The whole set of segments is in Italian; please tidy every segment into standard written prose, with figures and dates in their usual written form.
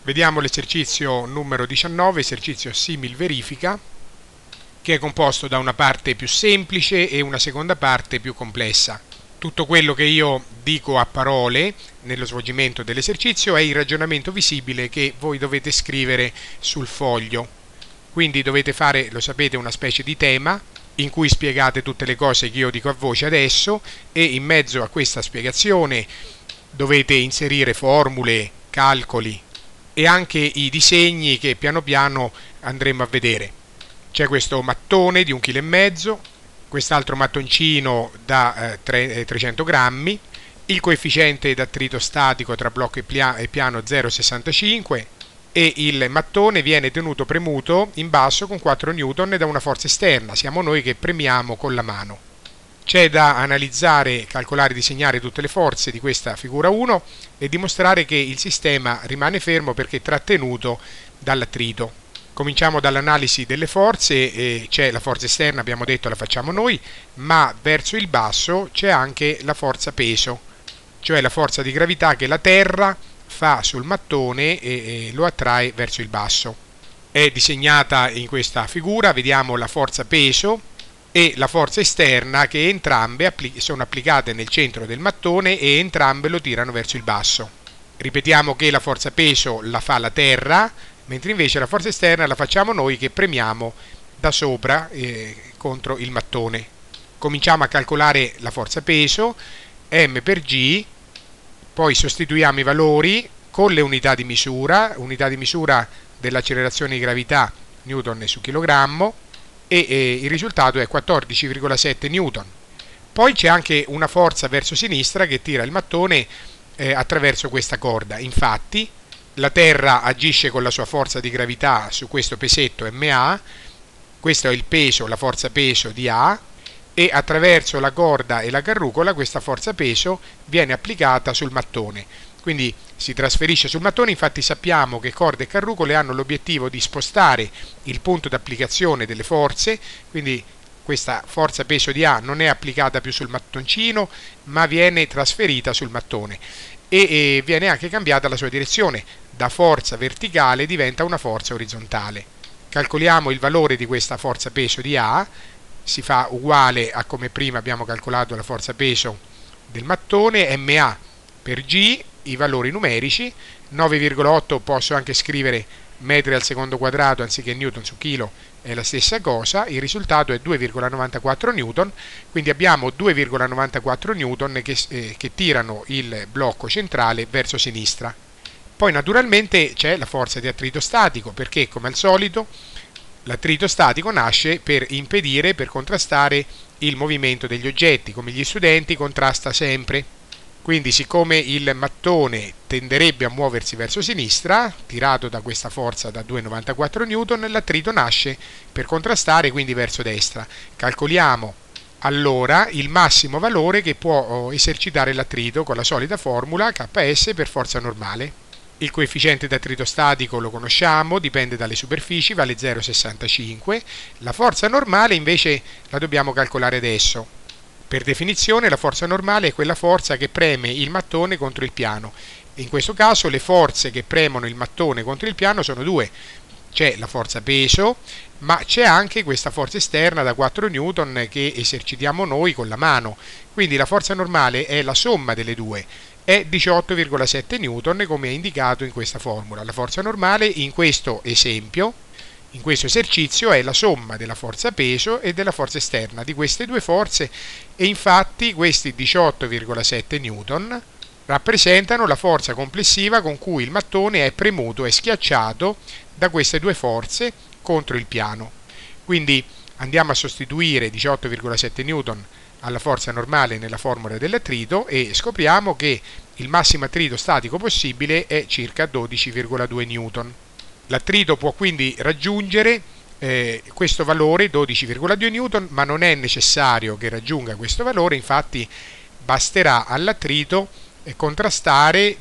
Vediamo l'esercizio numero 19, esercizio simil verifica, che è composto da una parte più semplice e una seconda parte più complessa. Tutto quello che io dico a parole nello svolgimento dell'esercizio è il ragionamento visibile che voi dovete scrivere sul foglio. Quindi dovete fare, lo sapete, una specie di tema in cui spiegate tutte le cose che io dico a voce adesso, e in mezzo a questa spiegazione dovete inserire formule, calcoli e anche i disegni che piano piano andremo a vedere. C'è questo mattone di 1,5 kg, quest'altro mattoncino da 300 grammi, il coefficiente d'attrito statico tra blocco e piano 0,65 e il mattone viene tenuto premuto in basso con 4 Newton da una forza esterna, siamo noi che premiamo con la mano. C'è da analizzare, calcolare, disegnare tutte le forze di questa figura 1 e dimostrare che il sistema rimane fermo perché trattenuto dall'attrito. Cominciamo dall'analisi delle forze. C'è la forza esterna, abbiamo detto, la facciamo noi, ma verso il basso c'è anche la forza peso, cioè la forza di gravità che la Terra fa sul mattone e lo attrae verso il basso. È disegnata in questa figura, vediamo la forza peso e la forza esterna, che entrambe sono applicate nel centro del mattone e entrambe lo tirano verso il basso. Ripetiamo che la forza peso la fa la Terra, mentre invece la forza esterna la facciamo noi che premiamo da sopra contro il mattone. Cominciamo a calcolare la forza peso, m per g, poi sostituiamo i valori con le unità di misura dell'accelerazione di gravità, Newton su chilogrammo, e il risultato è 14,7 Newton. Poi c'è anche una forza verso sinistra che tira il mattone attraverso questa corda. Infatti la Terra agisce con la sua forza di gravità su questo pesetto MA, questo è il peso, la forza peso di A, e attraverso la corda e la carrucola questa forza peso viene applicata sul mattone. Quindi si trasferisce sul mattone. Infatti sappiamo che corde e carrucole hanno l'obiettivo di spostare il punto d'applicazione delle forze, quindi questa forza peso di A non è applicata più sul mattoncino, ma viene trasferita sul mattone e viene anche cambiata la sua direzione, da forza verticale diventa una forza orizzontale. Calcoliamo il valore di questa forza peso di A, si fa uguale a come prima abbiamo calcolato la forza peso del mattone, MA per G, i valori numerici, 9,8 posso anche scrivere metri al secondo quadrato anziché Newton su chilo, è la stessa cosa, il risultato è 2,94 Newton, quindi abbiamo 2,94 Newton che tirano il blocco centrale verso sinistra. Poi naturalmente c'è la forza di attrito statico, perché come al solito l'attrito statico nasce per impedire, per contrastare il movimento degli oggetti, come gli studenti contrasta sempre. Quindi siccome il mattone tenderebbe a muoversi verso sinistra, tirato da questa forza da 2,94 Newton, l'attrito nasce per contrastare quindi verso destra. Calcoliamo allora il massimo valore che può esercitare l'attrito con la solita formula Ks per forza normale. Il coefficiente d'attrito statico lo conosciamo, dipende dalle superfici, vale 0,65. La forza normale invece la dobbiamo calcolare adesso. Per definizione la forza normale è quella forza che preme il mattone contro il piano. In questo caso le forze che premono il mattone contro il piano sono due. C'è la forza peso, ma c'è anche questa forza esterna da 4 Newton che esercitiamo noi con la mano. Quindi la forza normale è la somma delle due, è 18,7 Newton come è indicato in questa formula. La forza normale in questo esempio, in questo esercizio, è la somma della forza peso e della forza esterna di queste due forze, e infatti questi 18,7 Newton rappresentano la forza complessiva con cui il mattone è premuto e schiacciato da queste due forze contro il piano. Quindi andiamo a sostituire 18,7 Newton alla forza normale nella formula dell'attrito e scopriamo che il massimo attrito statico possibile è circa 12,2 Newton. L'attrito può quindi raggiungere questo valore 12,2 Newton, ma non è necessario che raggiunga questo valore, infatti basterà all'attrito contrastare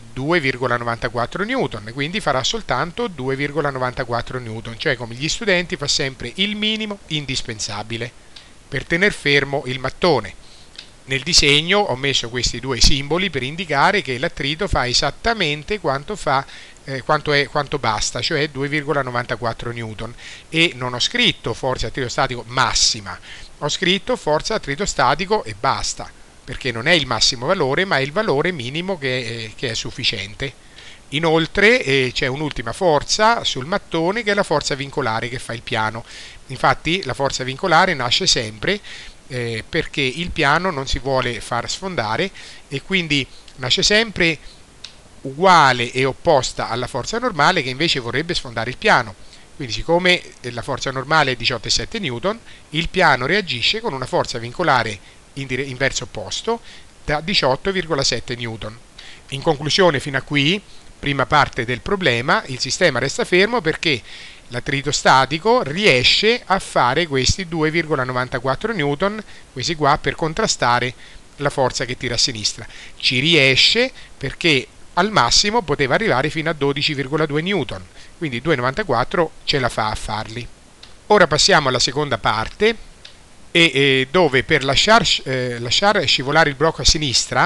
2,94 Newton, quindi farà soltanto 2,94 Newton, cioè come gli studenti fa sempre il minimo indispensabile per tener fermo il mattone. Nel disegno ho messo questi due simboli per indicare che l'attrito fa esattamente quanto fa quanto basta, cioè 2,94 newton, e non ho scritto forza attrito statico massima, ho scritto forza attrito statico e basta, perché non è il massimo valore ma è il valore minimo che è sufficiente. Inoltre c'è un'ultima forza sul mattone, che è la forza vincolare che fa il piano. Infatti la forza vincolare nasce sempre perché il piano non si vuole far sfondare, e quindi nasce sempre uguale e opposta alla forza normale che invece vorrebbe sfondare il piano. Quindi siccome la forza normale è 18,7 newton, il piano reagisce con una forza vincolare in verso opposto da 18,7 newton. In conclusione, fino a qui, prima parte del problema, il sistema resta fermo perché l'attrito statico riesce a fare questi 2,94 newton, questi qua, per contrastare la forza che tira a sinistra. Ci riesce perché al massimo poteva arrivare fino a 12,2 newton, quindi 2,94 ce la fa a farli. Ora passiamo alla seconda parte, dove per lasciare scivolare il blocco a sinistra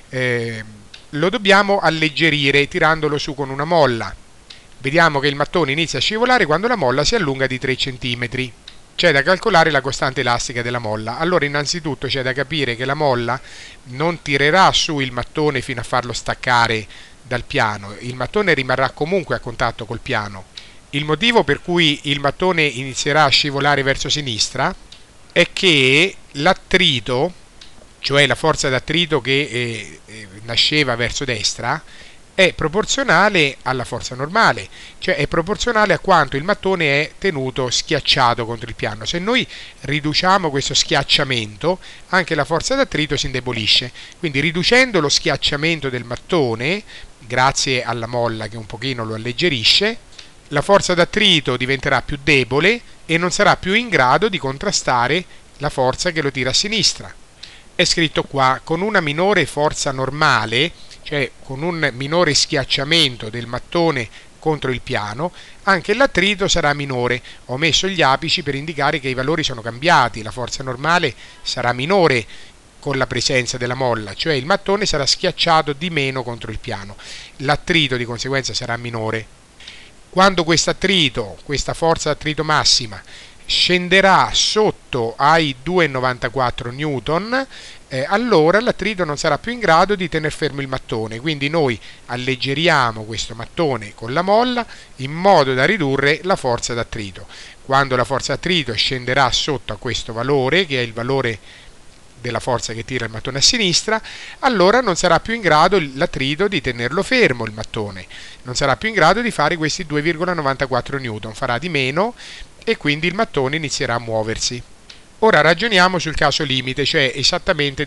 lo dobbiamo alleggerire tirandolo su con una molla. Vediamo che il mattone inizia a scivolare quando la molla si allunga di 3 cm. C'è da calcolare la costante elastica della molla. Allora innanzitutto c'è da capire che la molla non tirerà su il mattone fino a farlo staccare dal piano, il mattone rimarrà comunque a contatto col piano. Il motivo per cui il mattone inizierà a scivolare verso sinistra è che l'attrito, cioè la forza d'attrito che nasceva verso destra, è proporzionale alla forza normale, cioè è proporzionale a quanto il mattone è tenuto schiacciato contro il piano. Se noi riduciamo questo schiacciamento, anche la forza d'attrito si indebolisce. Quindi riducendo lo schiacciamento del mattone, grazie alla molla che un pochino lo alleggerisce, la forza d'attrito diventerà più debole e non sarà più in grado di contrastare la forza che lo tira a sinistra. È scritto qua: con una minore forza normale, cioè con un minore schiacciamento del mattone contro il piano, anche l'attrito sarà minore. Ho messo gli apici per indicare che i valori sono cambiati. La forza normale sarà minore con la presenza della molla, cioè il mattone sarà schiacciato di meno contro il piano. L'attrito di conseguenza sarà minore. Quando questo attrito, questa forza d'attrito massima, scenderà sotto ai 2,94 newton, allora l'attrito non sarà più in grado di tenere fermo il mattone, quindi noi alleggeriamo questo mattone con la molla in modo da ridurre la forza d'attrito. Quando la forza d'attrito scenderà sotto a questo valore, che è il valore della forza che tira il mattone a sinistra, allora non sarà più in grado l'attrito di tenerlo fermo, il mattone non sarà più in grado di fare questi 2,94 newton, farà di meno e quindi il mattone inizierà a muoversi. Ora ragioniamo sul caso limite, cioè esattamente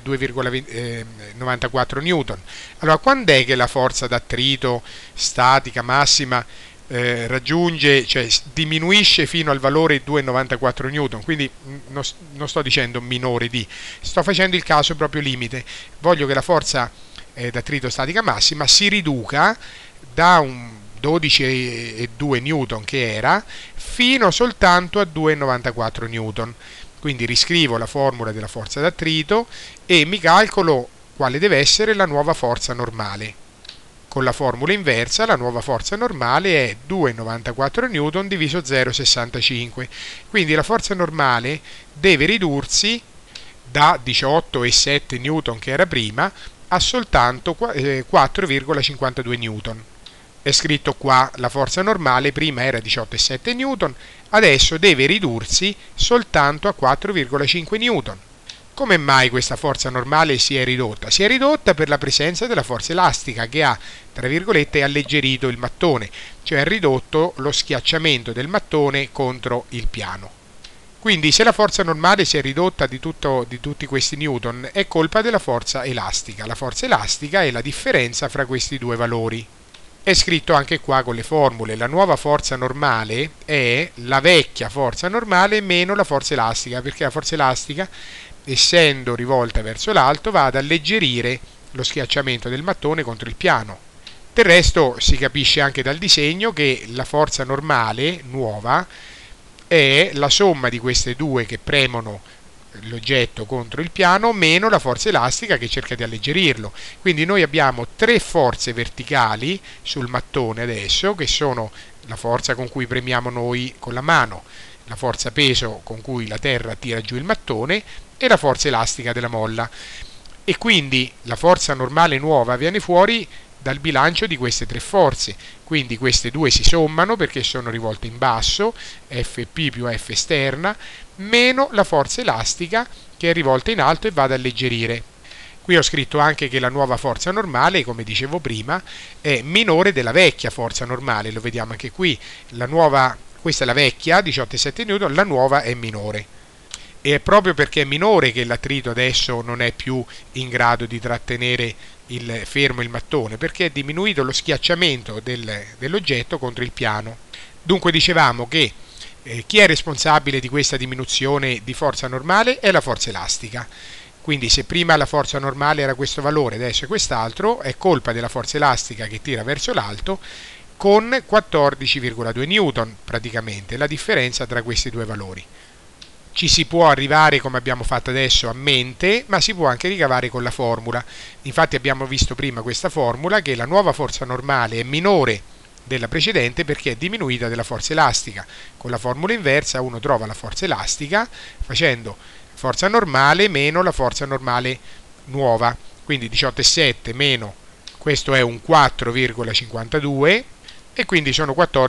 2,94 newton. Allora, quando è che la forza d'attrito statica massima raggiunge, cioè diminuisce fino al valore 2,94 newton? Quindi non sto dicendo minore di, sto facendo il caso proprio limite. Voglio che la forza d'attrito statica massima si riduca da un 12,2 newton che era fino soltanto a 2,94 newton. Quindi riscrivo la formula della forza d'attrito e mi calcolo quale deve essere la nuova forza normale. Con la formula inversa la nuova forza normale è 2,94 newton diviso 0,65. Quindi la forza normale deve ridursi da 18,7 newton che era prima a soltanto 4,52 newton. È scritto qua la forza normale prima era 18,7 newton, adesso deve ridursi soltanto a 4,5 newton. Come mai questa forza normale si è ridotta? Si è ridotta per la presenza della forza elastica che ha, tra virgolette, alleggerito il mattone, cioè ha ridotto lo schiacciamento del mattone contro il piano. Quindi se la forza normale si è ridotta di tutti questi newton è colpa della forza elastica. La forza elastica è la differenza fra questi due valori. È scritto anche qua con le formule: la nuova forza normale è la vecchia forza normale meno la forza elastica, perché la forza elastica, essendo rivolta verso l'alto, va ad alleggerire lo schiacciamento del mattone contro il piano. Del resto si capisce anche dal disegno che la forza normale nuova è la somma di queste due che premono l'oggetto contro il piano meno la forza elastica che cerca di alleggerirlo. Quindi noi abbiamo tre forze verticali sul mattone adesso, che sono la forza con cui premiamo noi con la mano, la forza peso con cui la terra tira giù il mattone e la forza elastica della molla. E quindi la forza normale nuova viene fuori dal bilancio di queste tre forze, quindi queste due si sommano perché sono rivolte in basso, Fp più F esterna, meno la forza elastica che è rivolta in alto e va ad alleggerire. Qui ho scritto anche che la nuova forza normale, come dicevo prima, è minore della vecchia forza normale, lo vediamo anche qui, questa è la vecchia, 18,7 N, la nuova è minore. E è proprio perché è minore che l'attrito adesso non è più in grado di trattenere fermo il mattone, perché è diminuito lo schiacciamento dell'oggetto contro il piano. Dunque dicevamo che chi è responsabile di questa diminuzione di forza normale è la forza elastica. Quindi se prima la forza normale era questo valore, adesso è quest'altro, è colpa della forza elastica che tira verso l'alto con 14,2 N praticamente, la differenza tra questi due valori. Ci si può arrivare, come abbiamo fatto adesso, a mente, ma si può anche ricavare con la formula. Infatti abbiamo visto prima questa formula che la nuova forza normale è minore della precedente perché è diminuita della forza elastica. Con la formula inversa uno trova la forza elastica facendo forza normale meno la forza normale nuova. Quindi 18,7 meno, questo è un 4,52 e quindi sono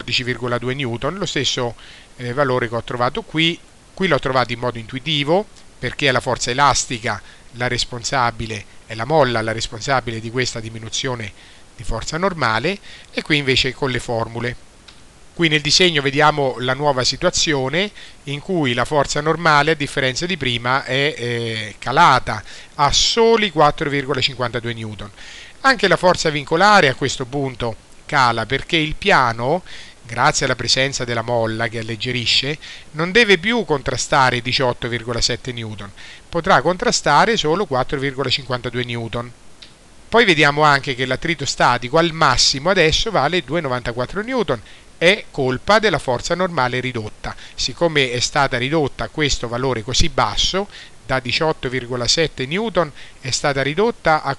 14,2 N, lo stesso valore che ho trovato qui. Qui l'ho trovato in modo intuitivo perché è la forza elastica la responsabile, è la molla la responsabile di questa diminuzione di forza normale, e qui invece con le formule. Qui nel disegno vediamo la nuova situazione in cui la forza normale, a differenza di prima, è calata a soli 4,52 N. Anche la forza vincolare a questo punto cala perché il piano, grazie alla presenza della molla che alleggerisce, non deve più contrastare 18,7 N, potrà contrastare solo 4,52 N. Poi vediamo anche che l'attrito statico al massimo adesso vale 2,94 N, è colpa della forza normale ridotta. Siccome è stata ridotta a questo valore così basso, da 18,7 N è stata ridotta a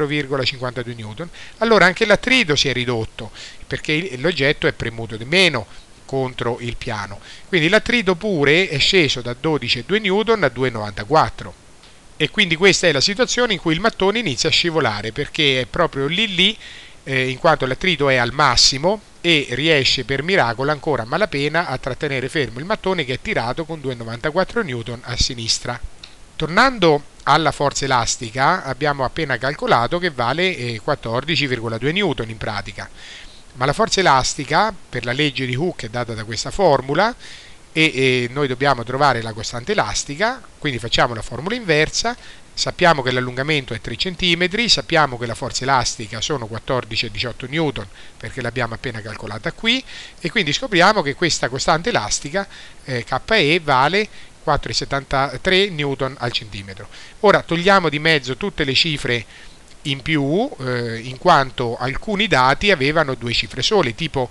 4,52 N, allora anche l'attrito si è ridotto perché l'oggetto è premuto di meno contro il piano. Quindi l'attrito pure è sceso da 12,2 N a 2,94. E quindi questa è la situazione in cui il mattone inizia a scivolare, perché è proprio lì in quanto l'attrito è al massimo e riesce per miracolo ancora a malapena a trattenere fermo il mattone che è tirato con 2,94 N a sinistra. Tornando alla forza elastica, abbiamo appena calcolato che vale 14,2 N in pratica, ma la forza elastica per la legge di Hooke è data da questa formula e noi dobbiamo trovare la costante elastica, quindi facciamo la formula inversa. Sappiamo che l'allungamento è 3 cm, sappiamo che la forza elastica sono 14,18 N perché l'abbiamo appena calcolata qui, e quindi scopriamo che questa costante elastica KE vale 4,73 N al centimetro. Ora togliamo di mezzo tutte le cifre in più, in quanto alcuni dati avevano due cifre sole, tipo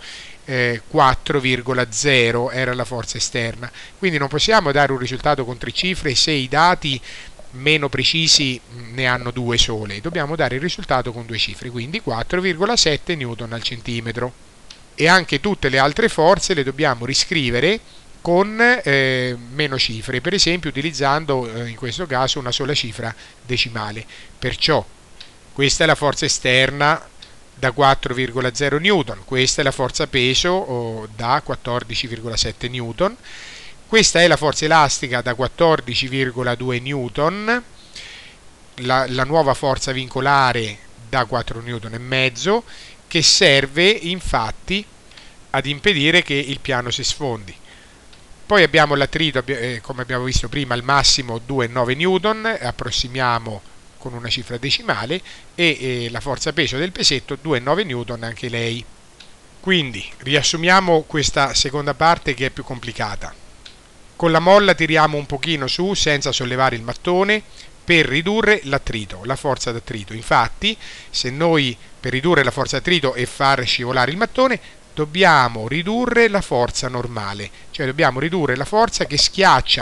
4,0 era la forza esterna, quindi non possiamo dare un risultato con tre cifre se i dati meno precisi ne hanno due sole, dobbiamo dare il risultato con due cifre, quindi 4,7 N al centimetro. E anche tutte le altre forze le dobbiamo riscrivere con meno cifre, per esempio utilizzando in questo caso una sola cifra decimale. Perciò questa è la forza esterna da 4,0 N, questa è la forza peso da 14,7 N, questa è la forza elastica da 14,2 N, la nuova forza vincolare da 4,5 N, che serve infatti ad impedire che il piano si sfondi. Poi abbiamo l'attrito, come abbiamo visto prima, al massimo 2,9 N, approssimiamo con una cifra decimale, e la forza peso del pesetto 2,9 N anche lei. Quindi riassumiamo questa seconda parte che è più complicata. Con la molla tiriamo un pochino su senza sollevare il mattone per ridurre l'attrito, la forza d'attrito. Infatti, se noi per ridurre la forza d'attrito e far scivolare il mattone dobbiamo ridurre la forza normale, cioè dobbiamo ridurre la forza che schiaccia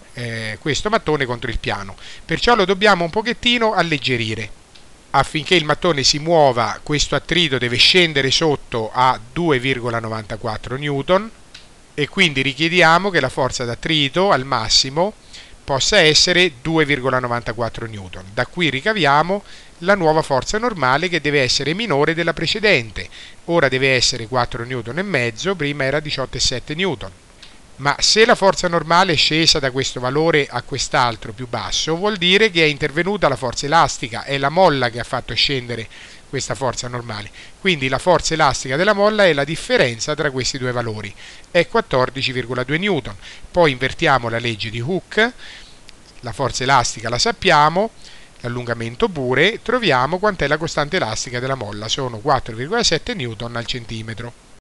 questo mattone contro il piano, perciò lo dobbiamo un pochettino alleggerire. Affinché il mattone si muova, questo attrito deve scendere sotto a 2,94 Newton e quindi richiediamo che la forza d'attrito al massimo possa essere 2,94 Newton. Da qui ricaviamo la nuova forza normale che deve essere minore della precedente. Ora deve essere 4 Newton e mezzo, prima era 18,7 Newton. Ma se la forza normale è scesa da questo valore a quest'altro più basso, vuol dire che è intervenuta la forza elastica, è la molla che ha fatto scendere questa forza normale. Quindi la forza elastica della molla è la differenza tra questi due valori, è 14,2 Newton. Poi invertiamo la legge di Hooke, la forza elastica la sappiamo, l'allungamento pure, troviamo quant'è la costante elastica della molla, sono 4,7 Newton al centimetro.